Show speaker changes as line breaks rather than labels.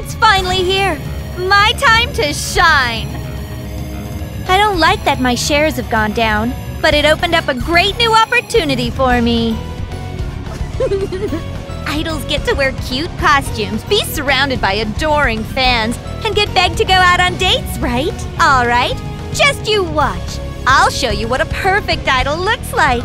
It's finally here! My time to shine! I don't like that my shares have gone down, but it opened up a great new opportunity for me. Idols get to wear cute costumes, be surrounded by adoring fans, and get begged to go out on dates, right? All right, just you watch. I'll show you what a perfect idol looks like.